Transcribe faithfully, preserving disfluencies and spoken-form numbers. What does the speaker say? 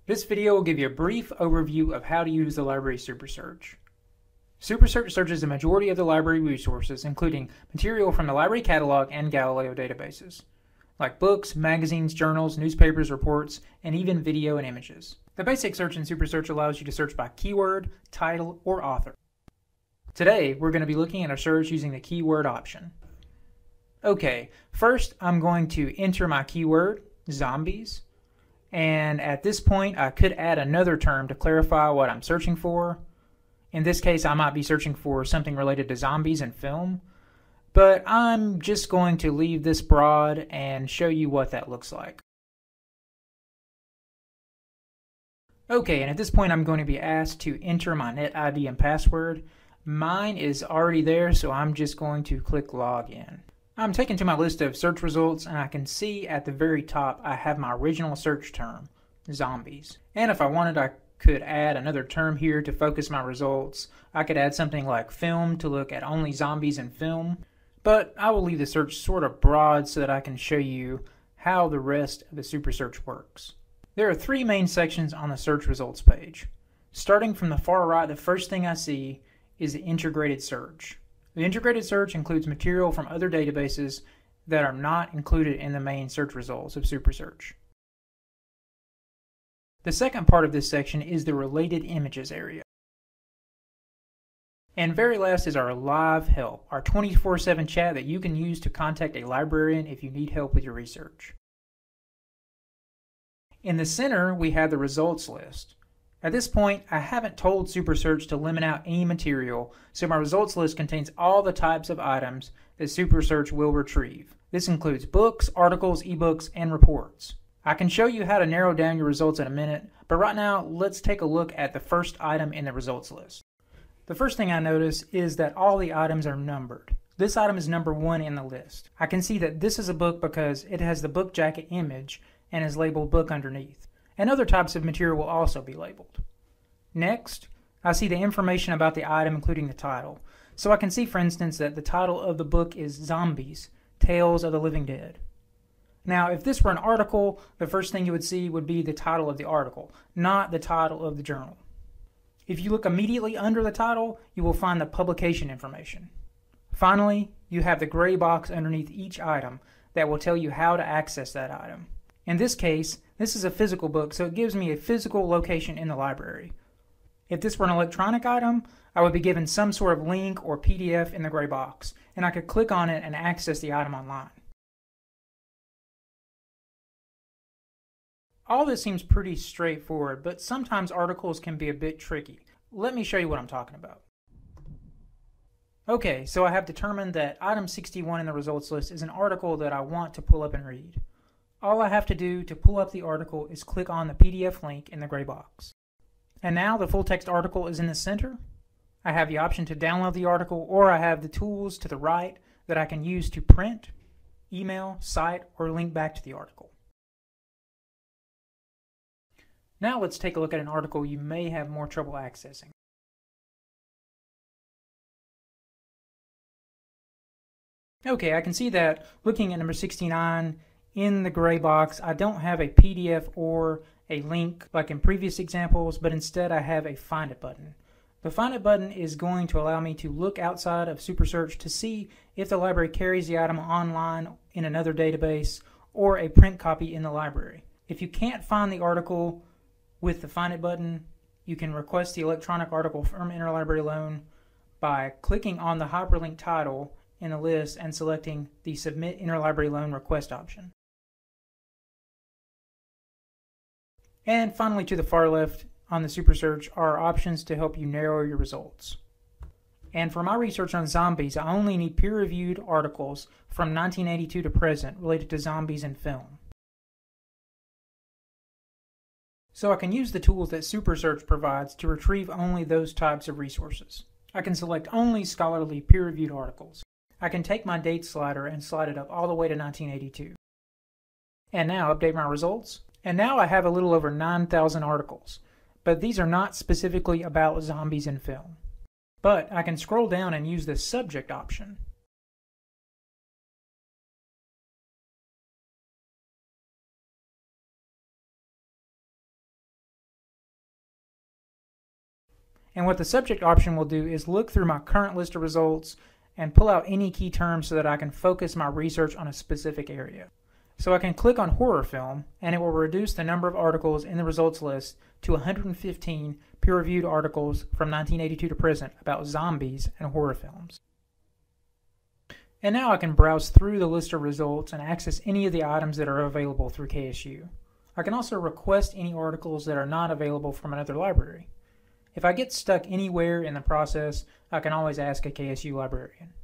This video will give you a brief overview of how to use the library SuperSearch. SuperSearch searches the majority of the library resources, including material from the library catalog and Galileo databases, like books, magazines, journals, newspapers, reports, and even video and images. The basic search in SuperSearch allows you to search by keyword, title, or author. Today, we're going to be looking at a search using the keyword option. Okay, first I'm going to enter my keyword, zombies, and at this point I could add another term to clarify what I'm searching for. In this case, I might be searching for something related to zombies and film, but I'm just going to leave this broad and show you what that looks like. Okay, and at this point I'm going to be asked to enter my net I D and password. Mine is already there, so I'm just going to click login. I'm taken to my list of search results, and I can see at the very top I have my original search term, zombies. And if I wanted, I could add another term here to focus my results. I could add something like film to look at only zombies and film, but I will leave the search sort of broad so that I can show you how the rest of the SuperSearch works. There are three main sections on the search results page. Starting from the far right, the first thing I see is the integrated search. The integrated search includes material from other databases that are not included in the main search results of SuperSearch. The second part of this section is the related images area. And very last is our live help, our twenty-four seven chat that you can use to contact a librarian if you need help with your research. In the center, we have the results list. At this point, I haven't told SuperSearch to limit out any material, so my results list contains all the types of items that SuperSearch will retrieve. This includes books, articles, ebooks, and reports. I can show you how to narrow down your results in a minute, but right now, let's take a look at the first item in the results list. The first thing I notice is that all the items are numbered. This item is number one in the list. I can see that this is a book because it has the book jacket image and is labeled book underneath. And other types of material will also be labeled. Next, I see the information about the item, including the title. So I can see, for instance, that the title of the book is Zombies, Tales of the Living Dead. Now, if this were an article, the first thing you would see would be the title of the article, not the title of the journal. If you look immediately under the title, you will find the publication information. Finally, you have the gray box underneath each item that will tell you how to access that item. In this case, this is a physical book, so it gives me a physical location in the library. If this were an electronic item, I would be given some sort of link or P D F in the gray box, and I could click on it and access the item online. All this seems pretty straightforward, but sometimes articles can be a bit tricky. Let me show you what I'm talking about. Okay, so I have determined that item sixty-one in the results list is an article that I want to pull up and read. All I have to do to pull up the article is click on the P D F link in the gray box. And now the full text article is in the center. I have the option to download the article, or I have the tools to the right that I can use to print, email, cite, or link back to the article. Now let's take a look at an article you may have more trouble accessing. Okay, I can see that looking at number sixty-nine, in the gray box, I don't have a P D F or a link like in previous examples, but instead I have a Find It button. The Find It button is going to allow me to look outside of SuperSearch to see if the library carries the item online in another database or a print copy in the library. If you can't find the article with the Find It button, you can request the electronic article from Interlibrary Loan by clicking on the hyperlink title in the list and selecting the Submit Interlibrary Loan Request option. And finally, to the far left on the SuperSearch are options to help you narrow your results. And for my research on zombies, I only need peer-reviewed articles from nineteen eighty-two to present related to zombies and film. So I can use the tools that SuperSearch provides to retrieve only those types of resources. I can select only scholarly peer-reviewed articles. I can take my date slider and slide it up all the way to nineteen eighty-two. And now update my results. And now I have a little over nine thousand articles, but these are not specifically about zombies and film. But I can scroll down and use the subject option. And what the subject option will do is look through my current list of results and pull out any key terms so that I can focus my research on a specific area. So I can click on horror film, and it will reduce the number of articles in the results list to one hundred fifteen peer-reviewed articles from nineteen eighty-two to present about zombies and horror films. And now I can browse through the list of results and access any of the items that are available through K S U. I can also request any articles that are not available from another library. If I get stuck anywhere in the process, I can always ask a K S U librarian.